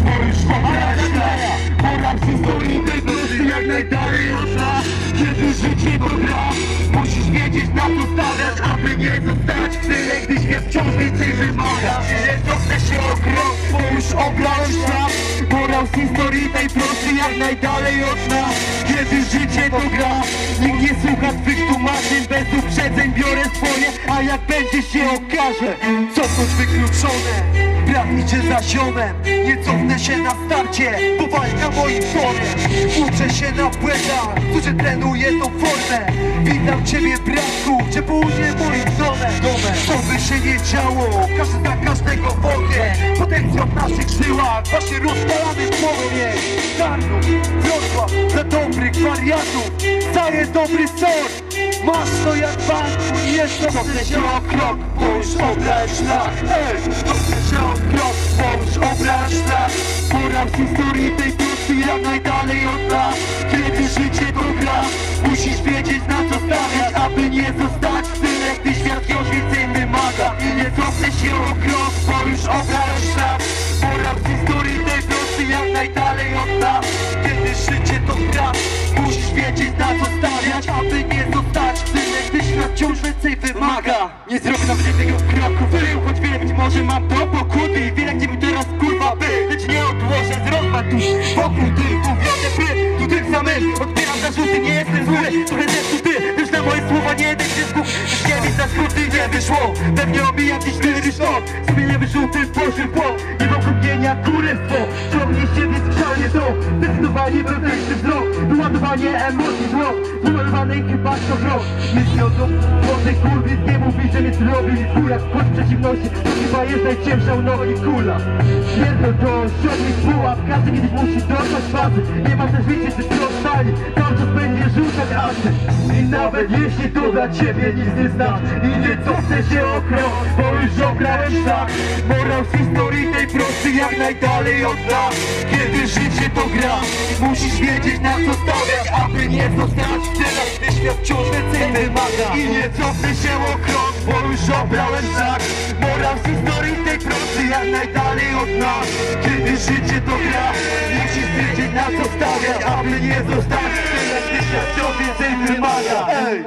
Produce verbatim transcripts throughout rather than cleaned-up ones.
bo już obrać lat. Moral historii tej prosty jak najdalej od nas. Kiedy życie to gra, musisz wiedzieć na co stawiasz, aby nie zostać w tyle, gdy świat wciąż więcej wymaga. Nie cofnę się o krok, bo już obrać lat. Moral historii tej prosty jak najdalej od nas. Kiedy życie to gra, nikt nie słucha twych tłumaczeń. Bez uprzedzeń biorę swoje, a jak będzie się okaże, cofnąć wykluczone. Brat idzie za ziomem, nie cofnę się na starcie, bo walka moim torem. Uczę się na płetach, którzy trenuję tą formę. Witam ciebie bratku, gdzie południe moim domem. Co by się nie działo, każdy za każdego w ognie. Potencjał w naszych żyłach, właśnie rozpalamy w płomień. Tarnów, Wrocław, dla dobrych wariatów daje dobry sort. Masz to jak banku i jest to cofnę się o krok, bo już obrać szlak. Ej, cofnę się o krok, bo już obrać szlak. Moral historii tej prosty jak najdalej od nas. Kiedy życie to gra, musisz wiedzieć na co stawiać, aby nie zostać w tyle, gdy świat wciąż więcej wymaga. I nie cofnę się o krok, bo już obrać szlak. Moral historii tej prosty jak najdalej od nas. Kiedy życie to gra, musisz wiedzieć na co stawiać, aby nie zostać w tyle, gdy świat wciąż więcej wymaga. Nie zrobię nam jednego kroku w tył, choć wiem, być może mam to pokuty i wiem, gdzie mi teraz kurwa by, lecz nie odłożę z rozmach tuż wokół tych mówione by, tu tych samym odbieram zarzuty, nie jestem zły, trochę zepsuty, też na moje słowa nie daj się skup. Nie mi za skróty nie wyszło, pewnie omijam dziś tyle sztok, zmienię wyrzuty w Boży błąd i wokół mnie kurestwo, ciągnie siebie skrzalnie to, zdecydowanie wewnętrzny wzrok, wyładowanie emocji zło, wymalowany chyba to wrog. Myśli o dom, młodej kurwy, nie mówi, że mnie zrobił i kula, choć przeciwności, to chyba jest najcięższa u nogi kula. Pierdol to ściągnie z pułap, każdy kiedyś musi dotrwać fazy, nie ma też wiecie, że ty odstali, cały czas będzie rzucać asy. I nawet jeśli to dla ciebie nic nie znasz i nie cofnę się o krok, bo już obrałem szlak. Moral z historii tej prosty jak najdalej od nas. Kiedy życie to gra, musisz wiedzieć na co stawiać, aby nie zostać w tyle, gdy świat wciąż więcej wymaga. I nie cofnę się o krok, bo już obrałem szlak. Moral z historii tej prosty jak najdalej od nas. Kiedy życie to gra, musisz wiedzieć na co stawiać, aby nie zostać w tyle, gdy świat wciąż więcej wymaga. Ej!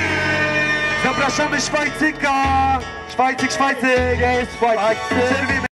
Zapraszamy Szwajcyka! Szwajcyk, Szwajcyk! Jest Szwajcyk!